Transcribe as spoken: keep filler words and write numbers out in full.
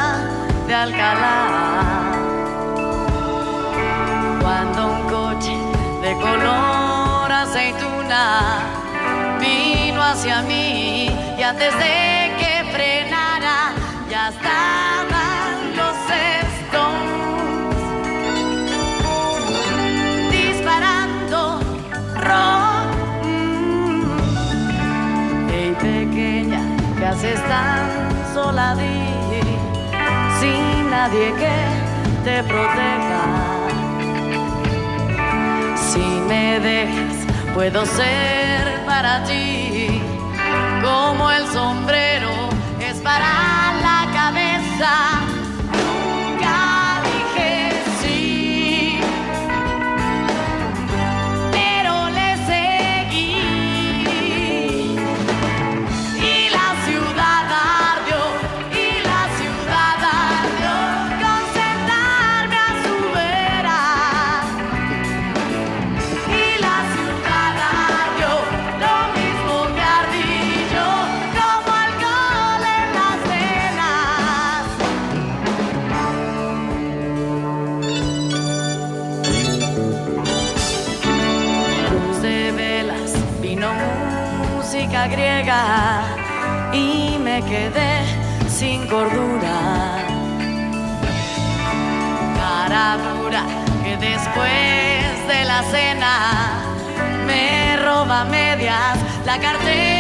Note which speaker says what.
Speaker 1: de Alcalá. Cuando un coche de color aceituna vino hacia mí y antes de que frenara ya estaban los Stones disparando rock. Mm. Hey pequeña, ¿qué haces tan sola di? Sin nadie que te proteja. Si me dejas, puedo ser para ti como el sombrero es para la cabeza. Nunca dije sí, pero le seguí y la ciudad ardió, y la ciudad ardió con sentarme a su vera. Y la ciudad ardió, lo mismo que ardí yo, como alcohol en las venas. Luz de velas, vino música griega y me quedé sin cordura. Cara dura que después de la cena me roba medias la cartera.